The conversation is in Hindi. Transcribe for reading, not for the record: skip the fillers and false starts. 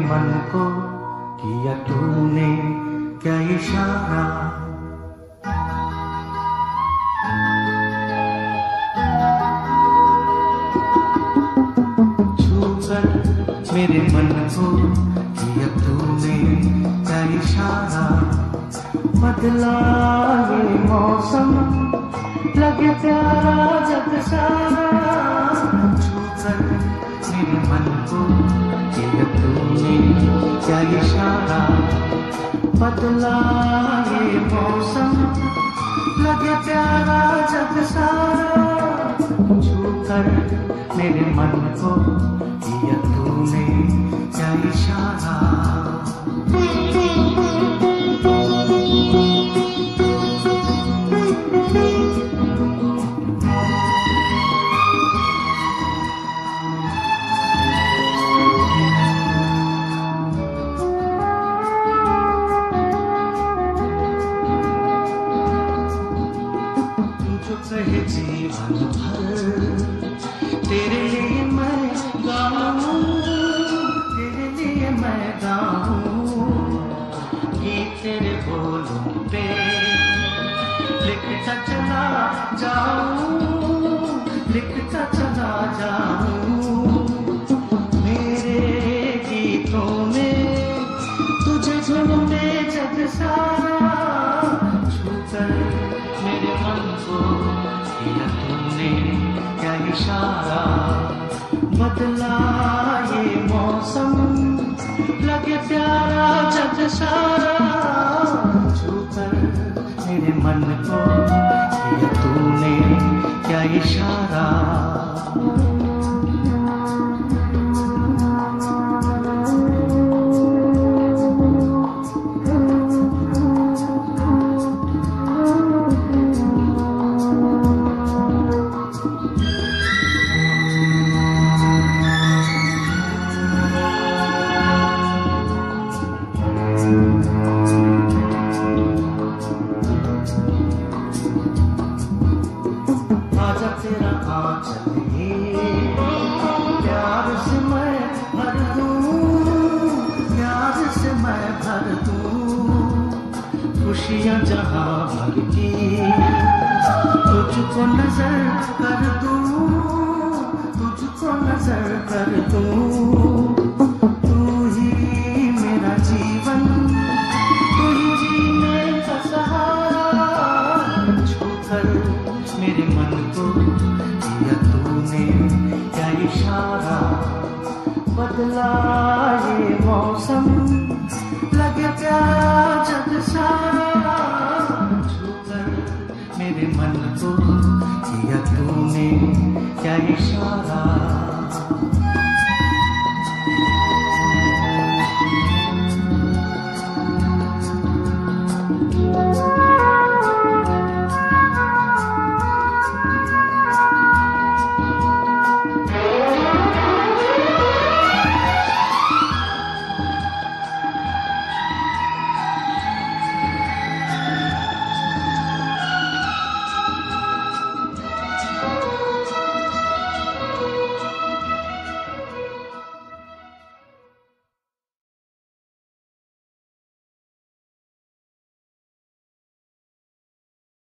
मन को किया तूने क्या इशारा। छूकर मेरे मन को किया तूने क्या इशारा। बदला ये मौसम लगे प्यारा जग सारा। छूकर मेरे मन को किया तूने क्या इशारा। बदला ये मौसम लगे प्यारा जग सारा। छूकर मेरे मन को किया तूने क्या इशारा। जीवन भर तेरे लिए मैं गाऊं, तेरे लिए मैं गाऊं। गीत तेरे बोलों पे लिखता चला जाऊं, लिखता चला जाऊं। मेरे गीतों में तुझे ढूंढे जग सारा। छूकर मेरे मन को किया तूने क्या इशारा। बदला ये मौसम लगे प्यारा जग सारा। छूकर मेरे मन को किया तूने क्या इशारा। खुशियाँ जहाँ भर की तुझको नजर कर दूँ, तुझको नजर कर दूँ। तू ही मेरा जीवन, तू ही जीने का सहारा। छूकर मेरे मन को किया तूने क्या इशारा। बदला ये मौसम लगे प्यारा जग सारा। छूकर मेरे मन को किया तूने क्या इशारा।